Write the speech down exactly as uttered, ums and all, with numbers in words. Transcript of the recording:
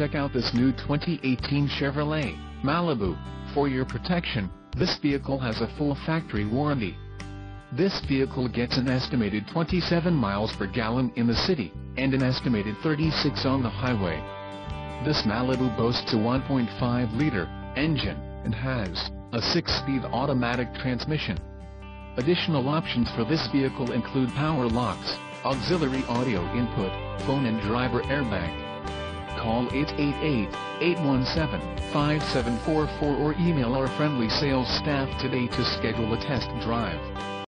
check out this new twenty eighteen Chevrolet Malibu. For your protection, this vehicle has a full factory warranty. This vehicle gets an estimated twenty-seven miles per gallon in the city, and an estimated thirty-six on the highway. This Malibu boasts a one point five liter engine, and has a six-speed automatic transmission. Additional options for this vehicle include power locks, auxiliary audio input, phone and driver airbag. Call eight eight eight, eight one seven, five seven four four or email our friendly sales staff today to schedule a test drive.